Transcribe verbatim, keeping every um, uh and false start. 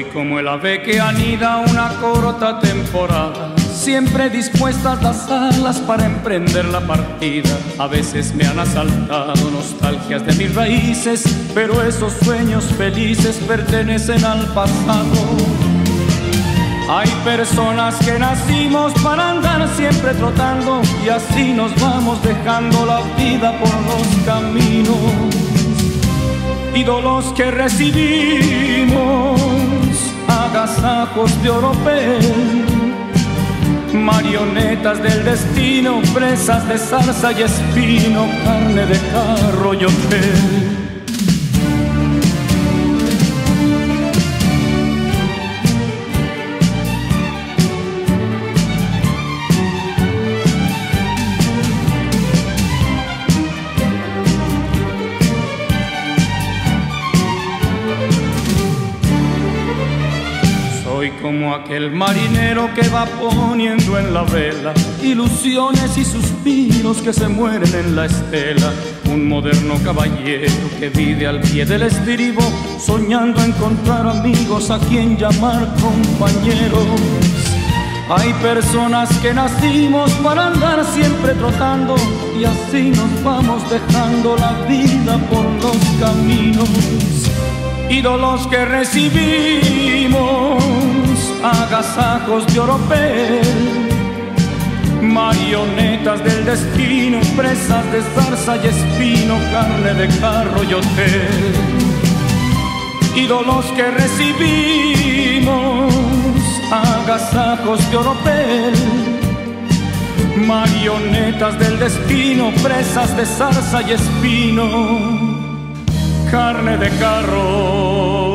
como el ave que anida una corta temporada, siempre dispuestas las alas para emprender la partida. A veces me han asaltado nostalgias de mis raíces, pero esos sueños felices pertenecen al pasado. Hay personas que nacimos para andar siempre trotando, y así nos vamos dejando la vida por los caminos. Ídolos que recibimos, agasajos de oropel, marionetas del destino, presas de zarza y espino, carne de carro y hotel. Soy como aquel marinero que va poniendo en la vela ilusiones y suspiros que se mueren en la estela. Un moderno caballero que vive al pie del estribo, soñando encontrar amigos a quien llamar compañeros. Hay personas que nacimos para andar siempre trotando, y así nos vamos dejando la vida por los caminos. Ídolos que recibimos, agasajos de oropel, marionetas del destino, presas de zarza y espino, carne de carro y hotel. Ídolos que recibimos, agasajos de oropel, marionetas del destino, presas de zarza y espino, carne de carro